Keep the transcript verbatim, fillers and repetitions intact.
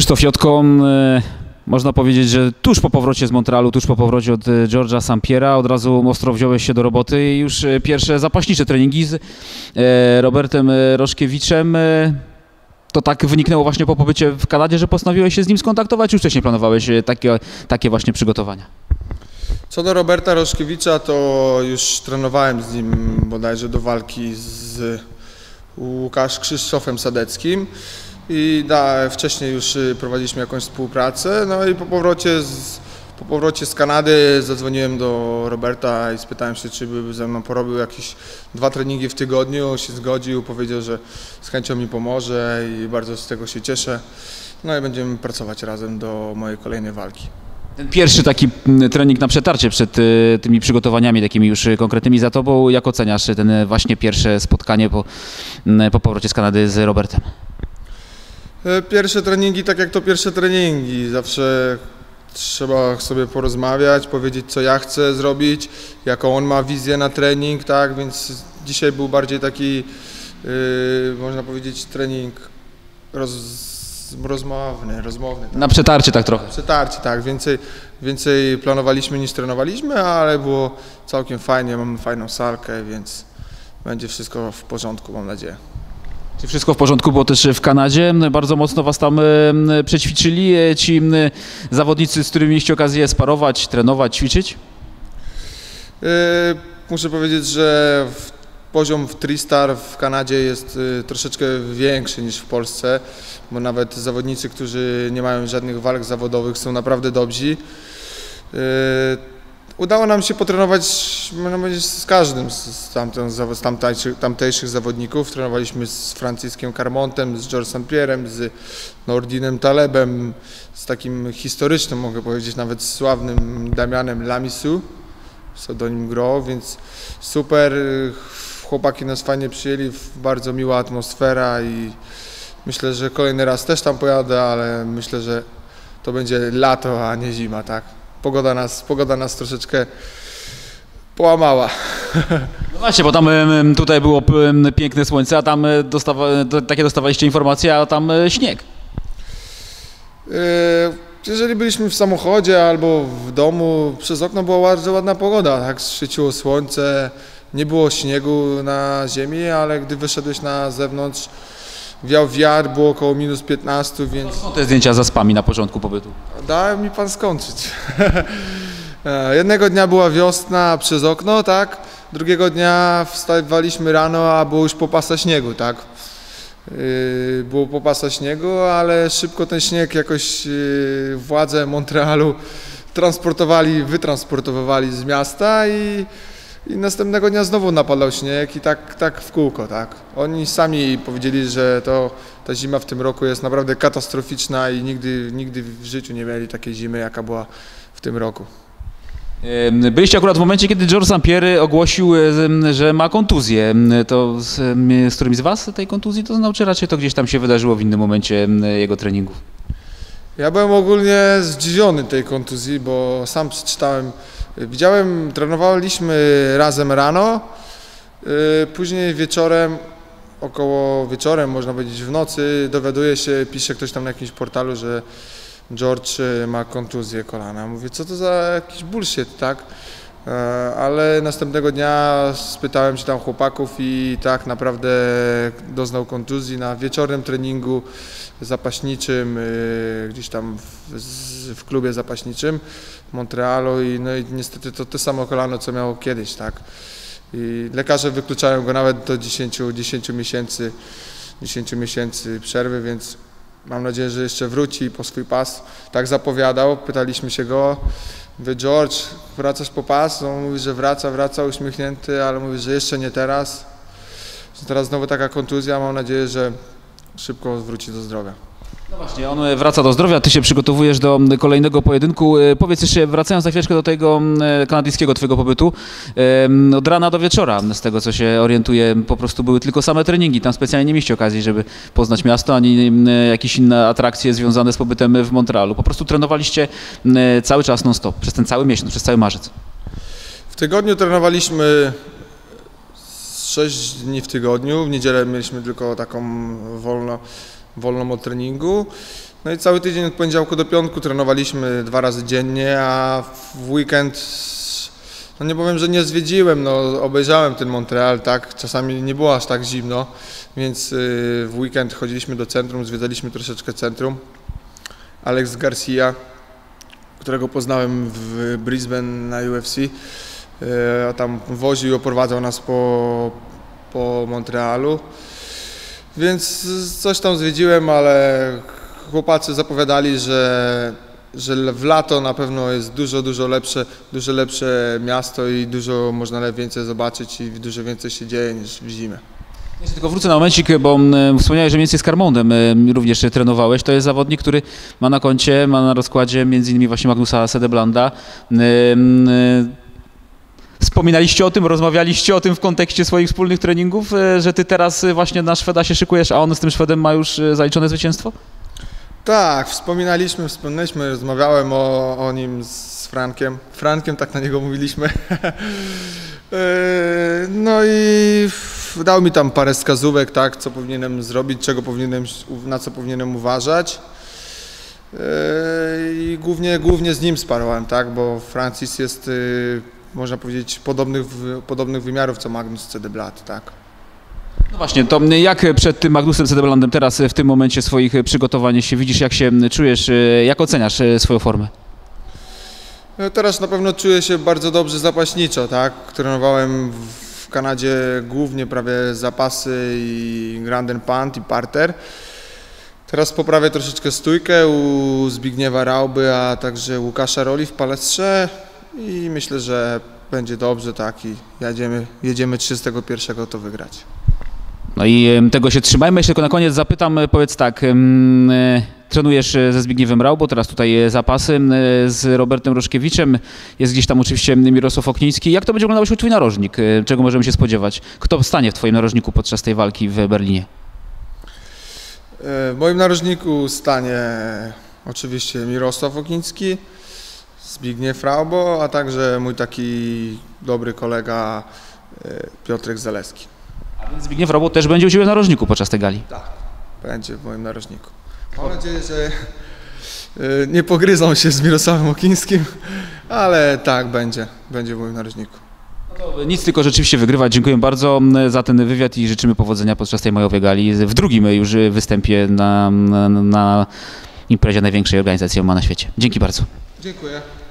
Krzysztof Jotko, można powiedzieć, że tuż po powrocie z Montrealu, tuż po powrocie od George'a St-Pierre'a od razu ostro wziąłeś się do roboty i już pierwsze zapaśnicze treningi z Robertem Roszkiewiczem. To tak wyniknęło właśnie po pobycie w Kanadzie, że postanowiłeś się z nim skontaktować, czy już wcześniej planowałeś takie, takie właśnie przygotowania? Co do Roberta Roszkiewicza, to już trenowałem z nim bodajże do walki z Łukasz Krzysztofem Sadeckim i da, wcześniej już prowadziliśmy jakąś współpracę, no i po powrocie z, po powrocie z Kanady zadzwoniłem do Roberta i spytałem się, czy by ze mną porobił jakieś dwa treningi w tygodniu, się zgodził, powiedział, że z chęcią mi pomoże i bardzo z tego się cieszę, no i będziemy pracować razem do mojej kolejnej walki. Ten pierwszy taki trening na przetarcie przed tymi przygotowaniami takimi już konkretnymi za tobą, jak oceniasz ten właśnie pierwsze spotkanie po, po powrocie z Kanady z Robertem? Pierwsze treningi, tak jak to pierwsze treningi, zawsze trzeba sobie porozmawiać, powiedzieć, co ja chcę zrobić, jaką on ma wizję na trening, tak, więc dzisiaj był bardziej taki, yy, można powiedzieć, trening roz, rozmowny, rozmowny. Tak? Na przetarcie tak trochę. Przetarcie, tak, więcej, więcej planowaliśmy niż trenowaliśmy, ale było całkiem fajnie, mamy fajną salkę, więc będzie wszystko w porządku, mam nadzieję. Czy wszystko w porządku było też w Kanadzie? Bardzo mocno was tam przećwiczyli ci zawodnicy, z którymi mieliście okazję sparować, trenować, ćwiczyć? Yy, muszę powiedzieć, że w, poziom w Tristar w Kanadzie jest y, troszeczkę większy niż w Polsce, bo nawet zawodnicy, którzy nie mają żadnych walk zawodowych, są naprawdę dobrzy. Yy, Udało nam się potrenować z każdym z, tamtym, z tamtejszych, tamtejszych zawodników. Trenowaliśmy z Franciskiem Carmontem, z George'em St-Pierre'em, z Nordinem Talebem, z takim historycznym, mogę powiedzieć, nawet sławnym Damianem Lamisu, pseudonim Gro, więc super. Chłopaki nas fajnie przyjęli, bardzo miła atmosfera i myślę, że kolejny raz też tam pojadę, ale myślę, że to będzie lato, a nie zima, tak? Pogoda nas, pogoda nas troszeczkę połamała. No właśnie, bo tam tutaj było piękne słońce, a tam dostawa, takie dostawaliście informacje, a tam śnieg. Jeżeli byliśmy w samochodzie albo w domu, przez okno była bardzo ładna pogoda, tak? Świeciło słońce, nie było śniegu na ziemi, ale gdy wyszedłeś na zewnątrz, wiał wiatr, było około minus piętnaście, więc... Są te zdjęcia zaspami na początku pobytu? Dałem mi pan skończyć. Jednego dnia była wiosna przez okno, tak? Drugiego dnia wstawaliśmy rano, a było już po pasa śniegu, tak? Było po pasa śniegu, ale szybko ten śnieg jakoś władze Montrealu transportowali, wytransportowali z miasta i I następnego dnia znowu napadał śnieg i tak, tak w kółko, tak. Oni sami powiedzieli, że to, ta zima w tym roku jest naprawdę katastroficzna i nigdy, nigdy w życiu nie mieli takiej zimy, jaka była w tym roku. Byliście akurat w momencie, kiedy George St-Pierre ogłosił, że ma kontuzję. To z, z którymś z was tej kontuzji to znał, czy raczej to gdzieś tam się wydarzyło w innym momencie jego treningów? Ja byłem ogólnie zdziwiony tej kontuzji, bo sam przeczytałem, widziałem, trenowaliśmy razem rano, później wieczorem, około wieczorem, można powiedzieć w nocy, dowiaduje się, pisze ktoś tam na jakimś portalu, że George ma kontuzję kolana. Mówię, co to za jakiś bullshit, tak? Ale następnego dnia spytałem się tam chłopaków i tak naprawdę doznał kontuzji na wieczornym treningu zapaśniczym, gdzieś tam w, w klubie zapaśniczym w Montrealu i, no i niestety to te samo kolano, co miało kiedyś, tak? I lekarze wykluczają go nawet do dziesięciu miesięcy, dziesięciu miesięcy przerwy, więc mam nadzieję, że jeszcze wróci po swój pas. Tak zapowiadał, pytaliśmy się go, mówię, George, wracasz po pas? On mówi, że wraca, wraca, uśmiechnięty, ale mówi, że jeszcze nie teraz. Teraz znowu taka kontuzja, mam nadzieję, że szybko wróci do zdrowia. No właśnie, on wraca do zdrowia, ty się przygotowujesz do kolejnego pojedynku. Powiedz jeszcze, wracając za chwileczkę do tego kanadyjskiego twojego pobytu, od rana do wieczora, z tego co się orientuję, po prostu były tylko same treningi, tam specjalnie nie mieliście okazji, żeby poznać miasto, ani jakieś inne atrakcje związane z pobytem w Montrealu. Po prostu trenowaliście cały czas non-stop, przez ten cały miesiąc, przez cały marzec. W tygodniu trenowaliśmy sześć dni w tygodniu, w niedzielę mieliśmy tylko taką wolno, wolną od treningu No i cały tydzień od poniedziałku do piątku trenowaliśmy dwa razy dziennie, a w weekend, no nie powiem, że nie zwiedziłem, no obejrzałem ten Montreal, tak, czasami nie było aż tak zimno, więc w weekend chodziliśmy do centrum, zwiedzaliśmy troszeczkę centrum. Alex Garcia, którego poznałem w Brisbane na U F C, a tam woził i oprowadzał nas po, po Montrealu, więc coś tam zwiedziłem, ale chłopacy zapowiadali, że, że w lato na pewno jest dużo, dużo lepsze, dużo lepsze miasto i dużo można więcej zobaczyć i dużo więcej się dzieje niż w zimę. Jeszcze tylko wrócę na momencik, bo wspomniałeś, że mniej więcej z Carmondem również trenowałeś. To jest zawodnik, który ma na koncie, ma na rozkładzie między innymi właśnie Magnusa Cedeblanda. Wspominaliście o tym, rozmawialiście o tym w kontekście swoich wspólnych treningów, że ty teraz właśnie na Szweda się szykujesz, a on z tym Szwedem ma już zaliczone zwycięstwo? Tak, wspominaliśmy, wspomnieliśmy, rozmawiałem o, o nim z Frankiem. Frankiem, tak na niego mówiliśmy. No i dał mi tam parę wskazówek, tak, co powinienem zrobić, czego powinienem, na co powinienem uważać. I głównie, głównie z nim sparowałem, tak, bo Francis jest, można powiedzieć, podobnych, podobnych wymiarów co Magnus Cedeblad, tak. No właśnie, to jak przed tym Magnusem Cedeblandem teraz w tym momencie swoich przygotowań się widzisz, jak się czujesz, jak oceniasz swoją formę? No teraz na pewno czuję się bardzo dobrze zapaśniczo, tak? Trenowałem w Kanadzie głównie prawie zapasy i Grand and Punt i parter. Teraz poprawię troszeczkę stójkę u Zbigniewa Rauby, a także Łukasza Roli w palestrze i myślę, że będzie dobrze, tak, i jedziemy, jedziemy trzydziestego pierwszego to wygrać. No i tego się trzymajmy. Jeszcze tylko na koniec zapytam, powiedz tak, trenujesz ze Zbigniewem Raubą, teraz tutaj zapasy z Robertem Roszkiewiczem, jest gdzieś tam oczywiście Mirosław Okniński. Jak to będzie wyglądał się twój narożnik? Czego możemy się spodziewać? Kto stanie w twoim narożniku podczas tej walki w Berlinie? W moim narożniku stanie oczywiście Mirosław Okniński, Zbigniew Raubo, a także mój taki dobry kolega Piotrek Zaleski. A więc Zbigniew Raubo też będzie u ciebie w narożniku podczas tej gali? Tak, będzie w moim narożniku. Mam nadzieję, że nie pogryzą się z Mirosławem Oknińskim, ale tak, będzie, będzie w moim narożniku. No nic, tylko rzeczywiście wygrywać. Dziękuję bardzo za ten wywiad i życzymy powodzenia podczas tej majowej gali, w drugim już występie na, na, na imprezie największej organizacji M M A na świecie. Dzięki bardzo. Dziękuję.